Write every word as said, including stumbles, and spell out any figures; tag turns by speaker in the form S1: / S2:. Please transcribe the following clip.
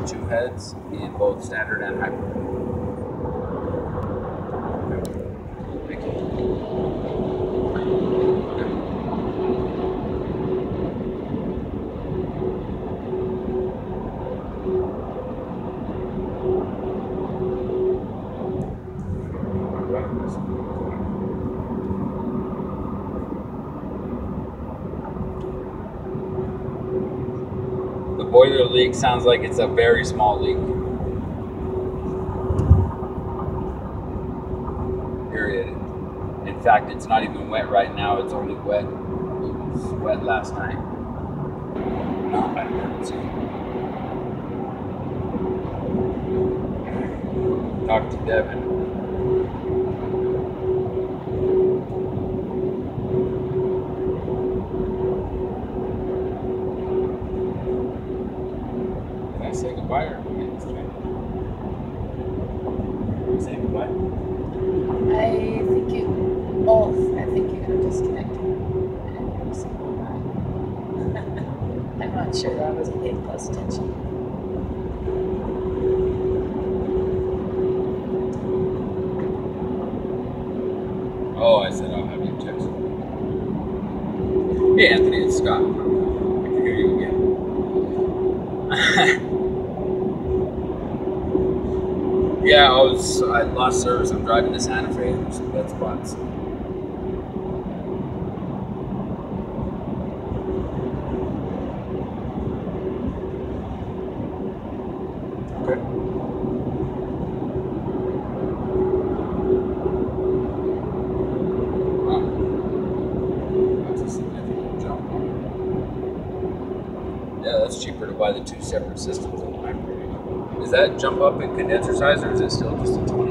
S1: two heads in both standard and hybrid. Thank you. The boiler leak sounds like it's a very small leak. Period. In fact, it's not even wet right now. It's only wet. It was wet last night. No, I didn't see. Talk to Devin. Say goodbye or we get straight? You say goodbye?
S2: I think you both. I think you're gonna disconnect and say goodbye. I'm not sure. I wasn't paying close attention.
S1: Oh, I said I'll have you text. Hey Anthony, it's Scott. I can hear you again. Yeah, I was. I lost service. I'm driving to Santa Fe. There's some dead spots. Okay. Wow. That's a significant jump. Yeah, that's cheaper to buy the two separate systems in the hybrid. Is that jump up in condenser size, or is it still just a twenty?